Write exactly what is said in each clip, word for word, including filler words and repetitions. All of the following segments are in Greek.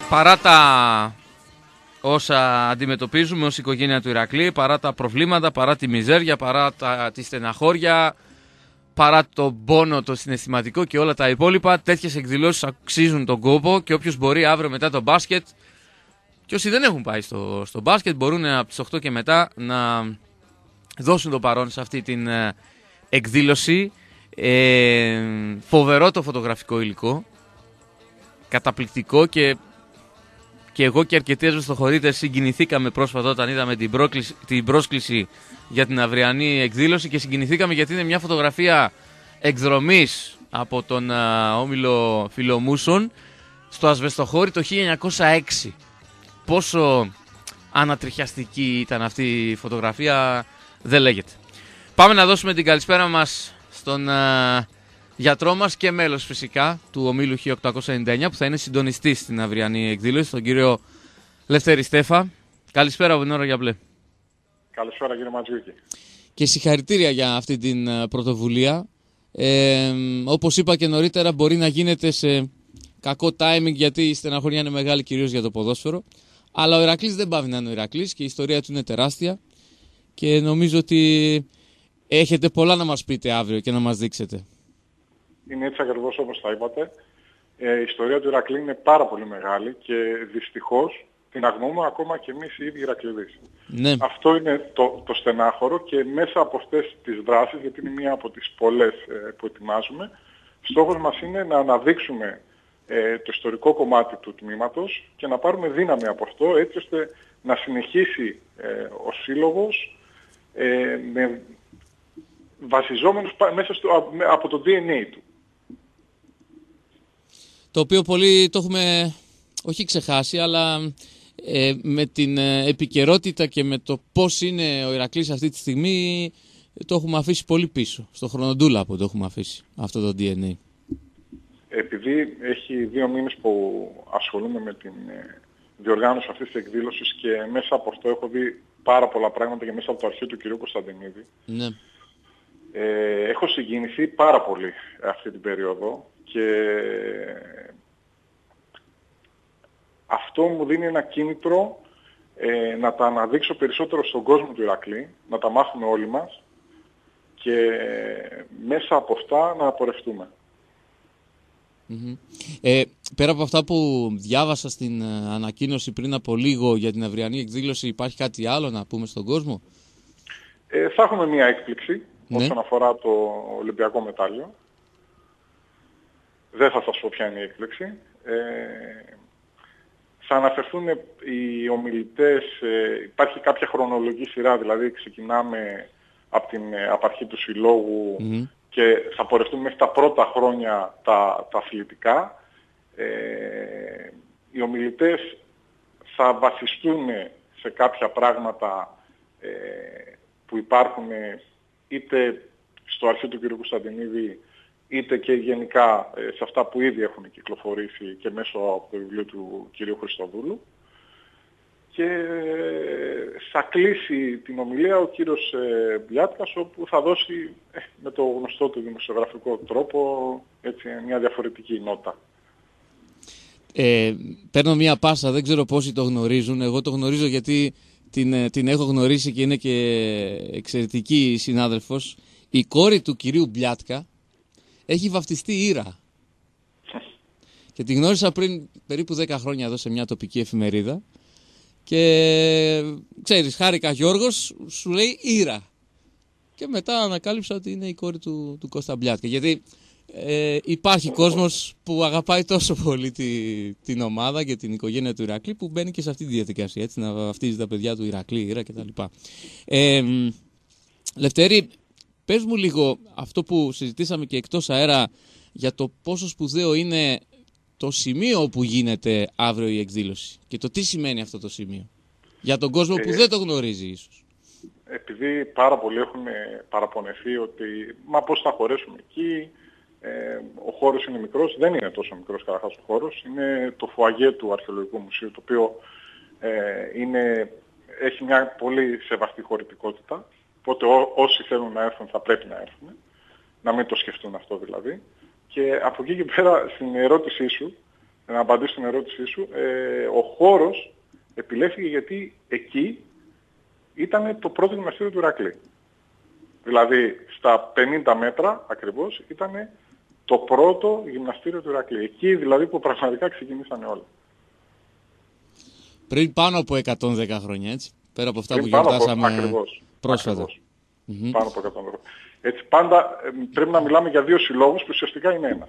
παρά τα όσα αντιμετωπίζουμε ως οικογένεια του Ηρακλή, παρά τα προβλήματα, παρά τη μιζέρια, παρά τα, τη στεναχώρια, παρά τον πόνο, το συναισθηματικό και όλα τα υπόλοιπα, τέτοιες εκδηλώσεις αξίζουν τον κόπο και όποιος μπορεί αύριο μετά το μπάσκετ, και όσοι δεν έχουν πάει στο, στο μπάσκετ, μπορούν από τις οκτώ και μετά να δώσουν το παρόν σε αυτή την ε, εκδήλωση. Ε, φοβερό το φωτογραφικό υλικό, καταπληκτικό, και, και εγώ και αρκετοί εσβεστοχωρίτες συγκινηθήκαμε πρόσφατα όταν είδαμε την, πρόκληση, την πρόσκληση για την αυριανή εκδήλωση, και συγκινηθήκαμε γιατί είναι μια φωτογραφία εκδρομής από τον ε, Όμιλο Φιλομούσων στο Ασβεστοχώρι το χίλια εννιακόσια έξι. Πόσο ανατριχιαστική ήταν αυτή η φωτογραφία δεν λέγεται. Πάμε να δώσουμε την καλησπέρα μας στον uh, γιατρό μας και μέλος φυσικά του Ομίλου χίλια οκτακόσια ενενήντα εννιά, που θα είναι συντονιστής στην αυριανή εκδήλωση, τον κύριο Λευτέρη Στέφα. Καλησπέρα από την Ώρα για Μπλε. Καλησπέρα κύριε Ματζιούκη. Και συγχαρητήρια για αυτή την uh, πρωτοβουλία. Ε, όπως είπα και νωρίτερα, μπορεί να γίνεται σε κακό timing, γιατί η στεναχωριά είναι μεγάλη κυρίως για το ποδόσφαιρο. Αλλά ο Ηρακλής δεν πάβει να είναι ο Ηρακλής και η ιστορία του είναι τεράστια. Και νομίζω ότι έχετε πολλά να μας πείτε αύριο και να μας δείξετε. Είναι έτσι ακριβώς όπως τα είπατε. Ε, η ιστορία του Ηρακλή είναι πάρα πολύ μεγάλη και δυστυχώς την αγνοούμε ακόμα και εμείς οι ίδιοι Ηρακλήδες. Ναι. Αυτό είναι το, το στενάχωρο, και μέσα από αυτές τις δράσεις, γιατί είναι μία από τις πολλές ε, που ετοιμάζουμε, στόχος μας είναι να αναδείξουμε ε, το ιστορικό κομμάτι του τμήματος και να πάρουμε δύναμη από αυτό, έτσι ώστε να συνεχίσει ε, ο σύλλογος ε, με βασιζόμενους μέσα στο, από το ντι εν έι του. Το οποίο πολύ το έχουμε όχι ξεχάσει, αλλά ε, με την ε, επικαιρότητα και με το πώς είναι ο Ηρακλής αυτή τη στιγμή, το έχουμε αφήσει πολύ πίσω. Στο χρονοτούλαπο το έχουμε αφήσει αυτό το ντι εν έι. Επειδή έχει δύο μήνες που ασχολούμαι με την ε, διοργάνωση αυτής της εκδήλωσης και μέσα από αυτό έχω δει πάρα πολλά πράγματα και μέσα από το αρχείο του κυρίου Κωνσταντινίδη. Ναι. Ε, έχω συγκινηθεί πάρα πολύ αυτή την περίοδο και αυτό μου δίνει ένα κίνητρο ε, να τα αναδείξω περισσότερο στον κόσμο του Ηρακλή, να τα μάθουμε όλοι μας και μέσα από αυτά να απορρευτούμε. Mm-hmm. Ε, πέρα από αυτά που διάβασα στην ε, ανακοίνωση πριν από λίγο για την αυριανή εκδήλωση, υπάρχει κάτι άλλο να πούμε στον κόσμο? Ε, θα έχουμε μια έκπληξη, ναι, όσον αφορά το Ολυμπιακό μετάλλιο. Δεν θα σας πω ποια είναι η έκπληξη. Ε, θα αναφερθούν οι ομιλητές, ε, υπάρχει κάποια χρονολογική σειρά, δηλαδή ξεκινάμε από την απαρχή του συλλόγου, mm-hmm, και θα πορευτούμε μέχρι τα πρώτα χρόνια τα, τα αθλητικά. Ε, οι ομιλητές θα βασιστούν σε κάποια πράγματα ε, που υπάρχουν είτε στο αρχείο του κ. Κωνσταντινίδη, είτε και γενικά ε, σε αυτά που ήδη έχουν κυκλοφορήσει και μέσω από το βιβλίο του κ. Χριστοδούλου. Και θα κλείσει την ομιλία ο κύριος ε, Μπλιάτκας, όπου θα δώσει ε, με το γνωστό του δημοσιογραφικό τρόπο έτσι, μια διαφορετική νότα. Ε, παίρνω μια πάσα, δεν ξέρω πόσοι το γνωρίζουν. Εγώ το γνωρίζω γιατί την, την έχω γνωρίσει και είναι και εξαιρετική συνάδελφος. Η κόρη του κυρίου Μπλιάτκα έχει βαφτιστεί Ήρα. Και τη γνώρισα πριν περίπου δέκα χρόνια εδώ σε μια τοπική εφημερίδα. Και ξέρεις, χάρηκα Γιώργος, σου λέει Ήρα. Και μετά ανακάλυψα ότι είναι η κόρη του, του Κώστα Μπλιάτκα. Γιατί ε, υπάρχει κόσμος που αγαπάει τόσο πολύ τη, την ομάδα και την οικογένεια του Ηρακλή, που μπαίνει και σε αυτή τη διαδικασία, έτσι, να βαφτίζει τα παιδιά του Ηρακλή, Ήρα κτλ. Ε, Λευτέρη, πες μου λίγο αυτό που συζητήσαμε και εκτός αέρα, για το πόσο σπουδαίο είναι το σημείο όπου γίνεται αύριο η εκδήλωση και το τι σημαίνει αυτό το σημείο για τον κόσμο ε, που δεν το γνωρίζει ίσως. Επειδή πάρα πολλοί έχουν παραπονεθεί ότι μα πώς θα χωρέσουμε εκεί, ε, ο χώρος είναι μικρός. Δεν είναι τόσο μικρός καταρχάς ο χώρος, είναι το φουαγέ του Αρχαιολογικού Μουσείου, το οποίο ε, είναι, έχει μια πολύ σεβαστή χωρητικότητα, οπότε ό, όσοι θέλουν να έρθουν θα πρέπει να έρθουν, να μην το σκεφτούν αυτό δηλαδή. Και από εκεί και πέρα στην ερώτησή σου, να απαντήσω στην ερώτησή σου, ε, ο χώρος επιλέχθηκε γιατί εκεί ήταν το πρώτο γυμναστήριο του Ηρακλή. Δηλαδή στα πενήντα μέτρα ακριβώς ήταν το πρώτο γυμναστήριο του Ηρακλή. Εκεί δηλαδή που πραγματικά ξεκινήσανε όλα. Πριν πάνω από εκατόν δέκα χρόνια, έτσι. Πέρα από αυτά Πριν που πάνω γιορτάσαμε από, ακριβώς, πρόσφατα. Ακριβώς. Mm-hmm. Πάνω από εκατόν δέκα. Έτσι πάντα ε, πρέπει να μιλάμε για δύο συλλόγους που ουσιαστικά είναι ένας.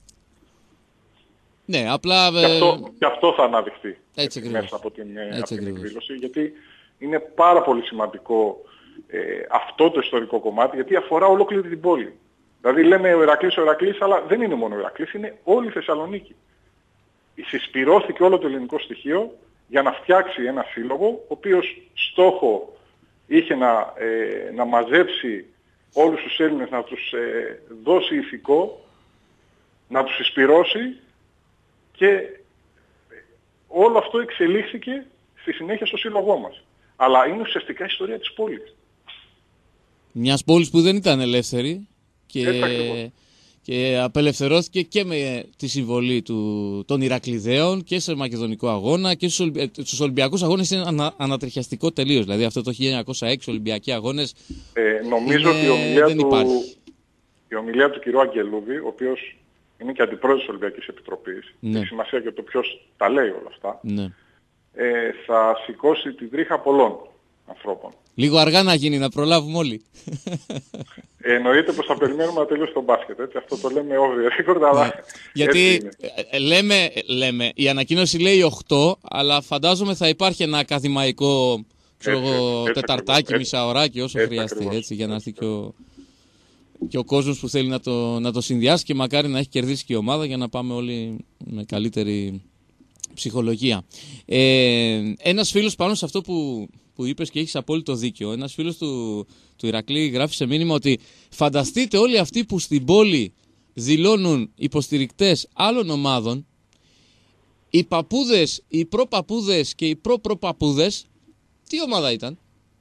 Ναι, απλά... Και αυτό, και αυτό θα αναδειχθεί έτσι έτσι, μέσα από την, έτσι από την ακριβώς. εκδήλωση, γιατί είναι πάρα πολύ σημαντικό ε, αυτό το ιστορικό κομμάτι, γιατί αφορά ολόκληρη την πόλη. Δηλαδή λέμε ο Ηρακλής, ο Ηρακλής, αλλά δεν είναι μόνο ο Ηρακλής, είναι όλη η Θεσσαλονίκη. Συσπυρώθηκε όλο το ελληνικό στοιχείο για να φτιάξει ένα σύλλογο, ο οποίος στόχο είχε να, ε, να μαζέψει όλους τους Έλληνες, να τους ε, δώσει ηθικό, να τους συσπυρώσει, και όλο αυτό εξελίχθηκε στη συνέχεια στο σύλλογό μας. Αλλά είναι ουσιαστικά η ιστορία της πόλης. Μιας πόλης που δεν ήταν ελεύθερη και, Έτσι, και απελευθερώθηκε και με τη συμβολή του, των Ηρακλειδαίων και σε μακεδονικό αγώνα και στους, Ολυμπια... στους Ολυμπιακούς αγώνες είναι ανα... ανατριχιαστικό τελείως. Δηλαδή αυτό το χίλια εννιακόσια έξι Ολυμπιακοί αγώνες ε, νομίζω είναι... ότι η ομιλία, δεν του... υπάρχει. η ομιλία του κ. Αγγελούδη, ο οποίος είναι και αντιπρόεδρος της Ολυμπιακής Επιτροπής, ναι. έχει σημασία και το ποιος τα λέει όλα αυτά, ναι. ε, θα σηκώσει την τρίχα πολλών ανθρώπων. Λίγο αργά να γίνει, να προλάβουμε όλοι. Ε, εννοείται πως θα περιμένουμε να τελειώσει το μπάσκετ, έτσι. Αυτό το λέμε off the record, αλλά... Ναι. Γιατί λέμε, λέμε, η ανακοίνωση λέει οκτώ, αλλά φαντάζομαι θα υπάρχει ένα ακαδημαϊκό, ξέρω εγώ, τεταρτάκι, μισάωράκι, όσο έτσι χρειαστεί, ακριβώς, έτσι, για να έρθει και ο, και ο κόσμος που θέλει να το, να το συνδυάσει και μακάρι να έχει κερδίσει και η ομάδα για να πάμε όλοι με καλύτερη ψυχολογία. Ε, ένας φίλος πάνω σε αυτό που, που είπες και έχεις απόλυτο δίκιο, ένας φίλος του, του Ηρακλή γράφει σε μήνυμα ότι φανταστείτε όλοι αυτοί που στην πόλη δηλώνουν υποστηρικτές άλλων ομάδων, οι παππούδες, οι προπαππούδες και οι προπροπαππούδες, τι ομάδα ήταν?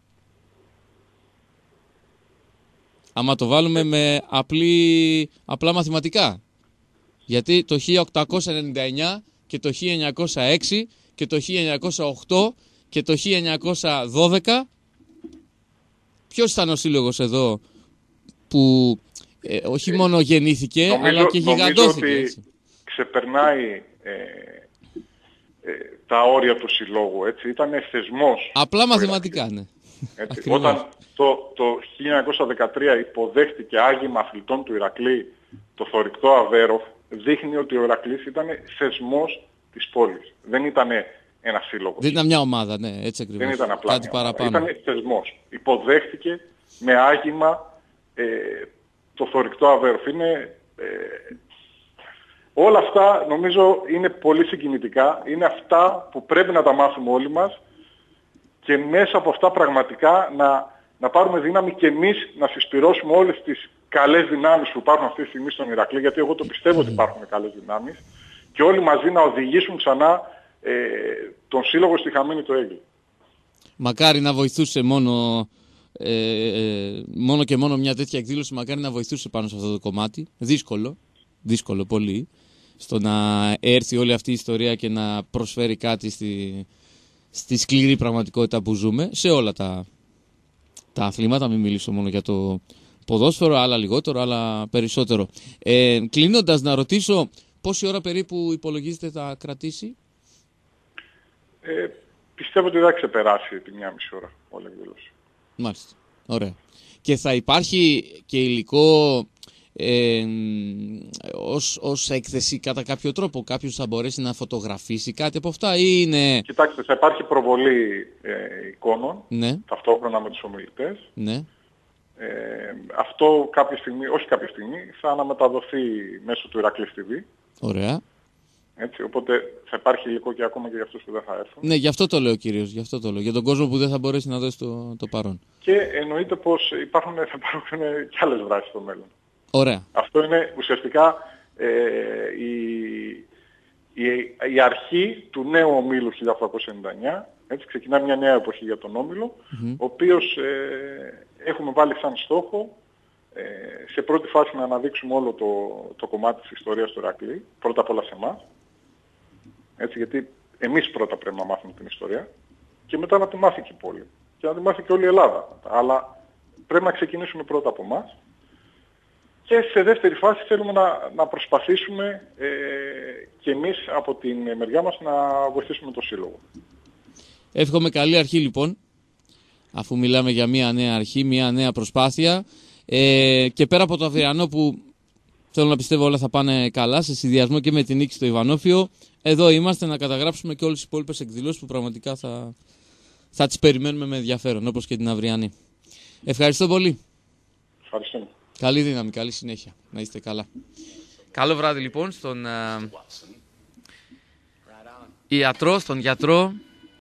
Άμα το βάλουμε με απλή, απλά μαθηματικά. Γιατί το χίλια οκτακόσια ενενήντα εννιά και το χίλια εννιακόσια έξι και το χίλια εννιακόσια οκτώ και το χίλια εννιακόσια δώδεκα ποιος ήταν ο σύλλογος εδώ που ε, όχι μόνο γεννήθηκε νομίζω, αλλά και γιγαντώθηκε. Νομίζω ότι ξεπερνάει ε, ε, τα όρια του συλλόγου, έτσι. Ήταν θεσμός. Απλά μαθηματικά, ναι. Έτσι. Όταν το, το χίλια εννιακόσια δεκατρία υποδέχτηκε άγημα αθλητών του Ηρακλή το θωρηκτό Αβέροφ, δείχνει ότι ο Ηρακλής ήταν θεσμός της πόλης. Δεν ήταν ένα σύλλογο. Δεν ήταν μια ομάδα, ναι, έτσι ακριβώς. Δεν ήταν απλά κάτι μια παραπάνω. Ήταν θεσμός. Υποδέχτηκε με άγημα ε, το θωρηκτό Αβέροφ. Είναι, ε, όλα αυτά νομίζω είναι πολύ συγκινητικά. Είναι αυτά που πρέπει να τα μάθουμε όλοι μας και μέσα από αυτά πραγματικά να, να πάρουμε δύναμη και εμείς να συσπυρώσουμε όλες τις καλές δυνάμεις που υπάρχουν αυτή τη στιγμή στον Ηρακλή, γιατί εγώ το πιστεύω ότι υπάρχουν καλές δυνάμεις, και όλοι μαζί να οδηγήσουν ξανά ε, τον σύλλογο στη χαμένη το έγκλη. Μακάρι να βοηθούσε μόνο, ε, ε, μόνο και μόνο μια τέτοια εκδήλωση, μακάρι να βοηθούσε πάνω σε αυτό το κομμάτι. Δύσκολο, δύσκολο πολύ, στο να έρθει όλη αυτή η ιστορία και να προσφέρει κάτι στη, στη σκληρή πραγματικότητα που ζούμε, σε όλα τα, τα αθλήματα, μην μιλήσω μόνο για το ποδόσφαιρο, άλλα λιγότερο, άλλα περισσότερο. Ε, κλείνοντας, να ρωτήσω πόση ώρα περίπου υπολογίζετε θα κρατήσει? Ε, πιστεύω ότι δεν θα ξεπεράσει τη μία μισή ώρα όλη η εκδήλωση. Μάλιστα. Ωραία. Και θα υπάρχει και υλικό ε, ως, ως έκθεση κατά κάποιο τρόπο? Κάποιος θα μπορέσει να φωτογραφίσει κάτι από αυτά ή είναι... Κοιτάξτε, θα υπάρχει προβολή ε, εικόνων, ναι, ταυτόχρονα με τους ομιλητές. Ναι. Ε, αυτό κάποια στιγμή, όχι κάποια στιγμή, θα αναμεταδοθεί μέσω του Ηρακλής τι βι. Ωραία. Έτσι, οπότε θα υπάρχει υλικό και ακόμα και για αυτούς που δεν θα έρθουν. Ναι, γι' αυτό το λέω κυρίως, γι' αυτό το λέω. Για τον κόσμο που δεν θα μπορέσει να δώσει το, το παρόν. Και εννοείται πως υπάρχουν, θα υπάρχουν και άλλες δράσεις στο μέλλον. Ωραία. Αυτό είναι ουσιαστικά ε, η, η, η αρχή του νέου ομίλου χίλια οκτακόσια ενενήντα εννιά. Έτσι, ξεκινά μια νέα εποχή για τον όμιλο, mm-hmm. ο οποίος ε, έχουμε βάλει σαν στόχο ε, σε πρώτη φάση να αναδείξουμε όλο το, το κομμάτι της ιστορίας του Ηρακλή, πρώτα απ' όλα σε εμάς. Έτσι, γιατί εμείς πρώτα πρέπει να μάθουμε την ιστορία και μετά να τη μάθει και η πόλη. Και να τη μάθει και όλη η Ελλάδα. Αλλά πρέπει να ξεκινήσουμε πρώτα από εμάς. Και σε δεύτερη φάση θέλουμε να, να προσπαθήσουμε ε, και εμείς από την μεριά μας να βοηθήσουμε το Σύλλογο. Εύχομαι καλή αρχή λοιπόν, αφού μιλάμε για μια νέα αρχή, μια νέα προσπάθεια. Ε, και πέρα από το αυριανό που θέλω να πιστεύω όλα θα πάνε καλά, σε συνδυασμό και με την νίκη στο Ιβανόφιο, εδώ είμαστε να καταγράψουμε και όλες τις υπόλοιπες εκδηλώσεις που πραγματικά θα, θα τις περιμένουμε με ενδιαφέρον, όπως και την αυριανή. Ευχαριστώ πολύ. Ευχαριστώ. Καλή δύναμη, καλή συνέχεια. Να είστε καλά. Καλό βράδυ λοιπόν στον uh, ιατρό, στον γιατρό